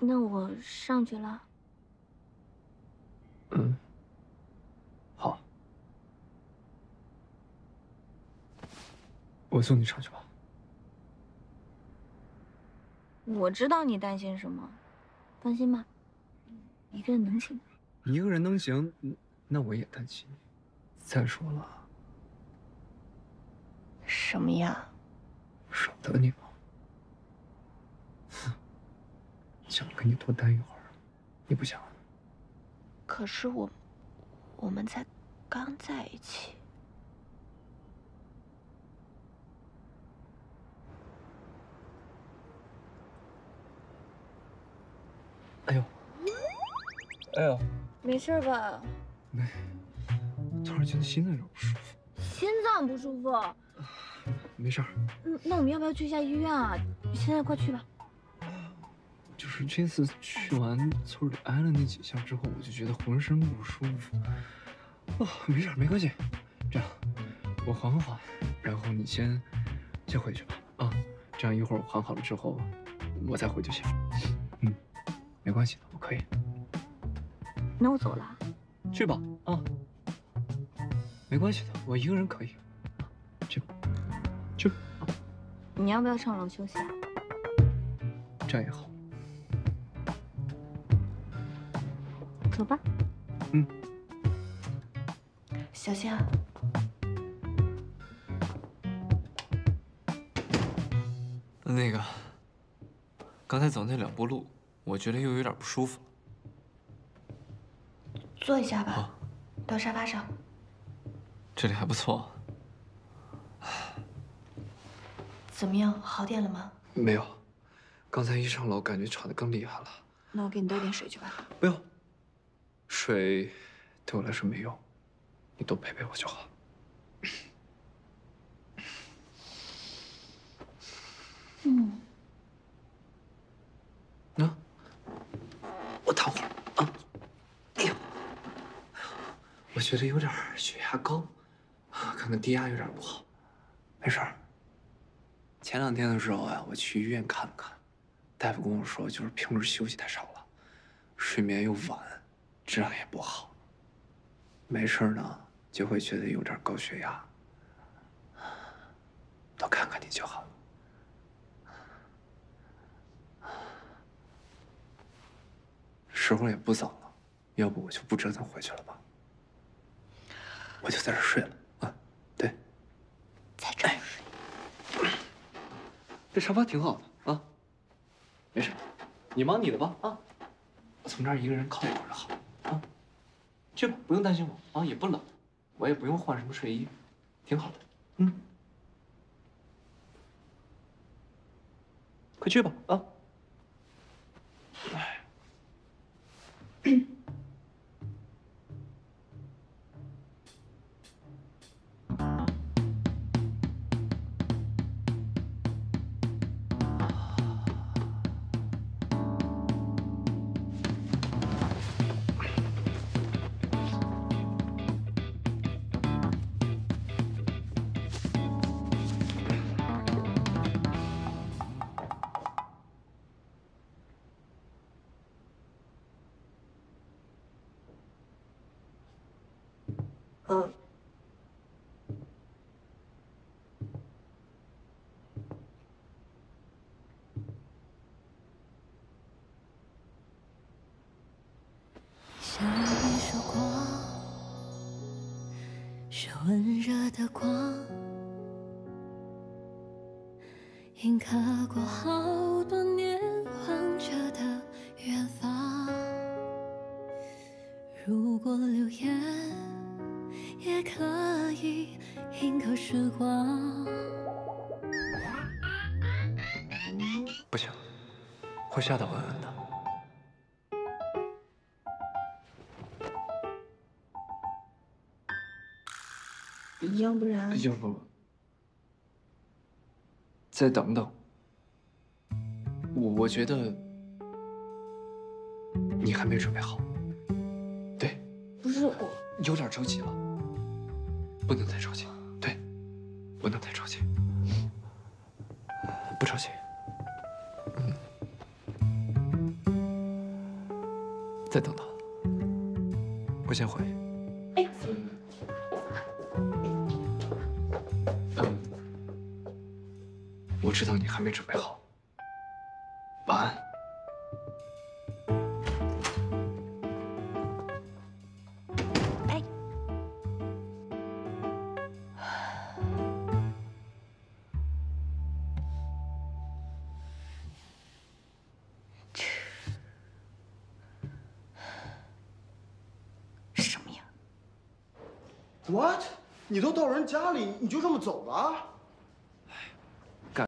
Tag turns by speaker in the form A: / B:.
A: 那我上去了。
B: 嗯，好，我送你上去吧。
A: 我知道你担心什么，放心吧，一个人能行。
B: 一个人能行，那我也担心。再说了，
C: 什么呀？
B: 舍不得你吗？想跟你多待一会儿，你不想？
C: 可是我们才刚在一起。
B: 哎呦，哎呦，
A: 没事吧？
B: 没，突然觉得心脏有点不舒服。
A: 心脏不舒服？
B: 没事儿。
A: 那我们要不要去一下医院啊？现在快去吧。
B: 就是这次去完村里挨了那几下之后，我就觉得浑身不舒服。哦，没事，没关系。这样，我缓缓，然后你先回去吧。啊，这样一会儿我缓好了之后，我再回就行。嗯，没关系的，我可以。
A: 那我走了。
B: 去吧，啊，没关系的，我一个人可以。去吧，去吧。
A: 你要不要上楼休息啊？
B: 这样也好。
A: 走吧。
B: 嗯。
C: 小心啊！
D: 那个，刚才走那2步路，我觉得又有点不舒服。
C: 坐一下吧，
D: 啊，
C: 到沙发上。
D: 这里还不错。
C: 怎么样，好点了吗？
B: 没有，刚才一上楼感觉吵得更厉害了。
C: 那我给你倒点水去吧。
B: 不用，水对我来说没用，你多陪陪我就好。
A: 嗯。
B: 啊，我躺会儿啊。哎呦，我觉得有点血压高，可能低压有点不好。没事儿。前2天的时候呀，我去医院看了看，大夫跟我说，就是平时休息太少了，睡眠又晚，质量也不好。没事呢，就会觉得有点高血压。多看看你就好了。时候也不早了，要不我就不折腾回去了吧？我就在这睡了啊。对，
C: 在这儿睡。
B: 这沙发挺好的啊。没事，你忙你的吧啊。我从这儿一个人靠一会儿就好啊。去吧，不用担心我啊，也不冷，我也不用换什么睡衣，挺好的。嗯，快去吧啊。哎。
C: 嗯。
E: 像一束光，是温热的光，印刻过好多年望着的远方。如果留言也可以印刻时光。
B: 不行，会吓到恩恩的。
C: 要不然，
B: 要不再等等。我觉得你还没准备好。对，
A: 不是我，
B: 有点着急了，不能太着急。对，不能太着急。不着急。
D: 再等等，我先回。
A: 哎，
B: 我知道你还没准备好。晚安。
C: 哎，
A: 什么呀？
F: What？你都到人家里，你就这么走了？